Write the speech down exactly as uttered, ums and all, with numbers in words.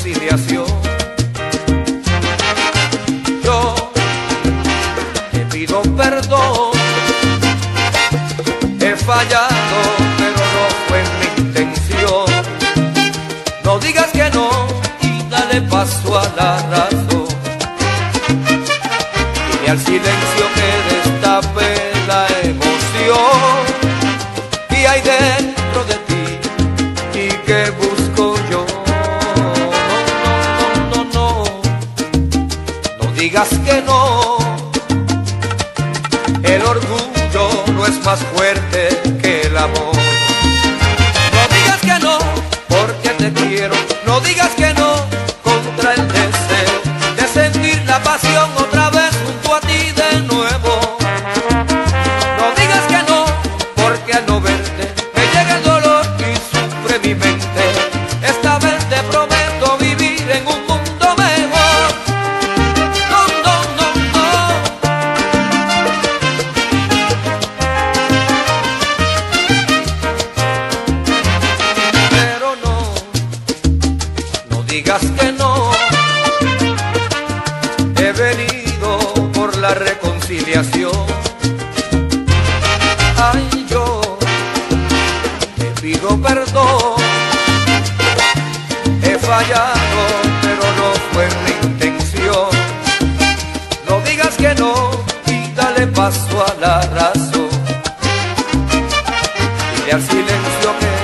reconciliación. Yo te pido perdón, he fallado, pero no fue mi intención. No digas que no y dale paso a la razón. Dile al silencio que destape la emoción que hay dentro de ti y que busco yo. No, no, no, no, no, no digas que no. El orgullo no es más fuerte que el amor. No digas que no, porque te quiero. No digas que no contra el deseo de sentir la pasión otra vez junto a ti de nuevo. No digas que no, porque al no verte me llega el dolor y sufre mi mente. Esta vez te prometo vivir en un mundo mejor. No, no, no, no. Pero no, no digas que no. He venido por la reconciliación. Ay, yo te pido perdón. He fallado, pero no fue mi intención. No digas que no y dale paso a la razón. Dile al silencio que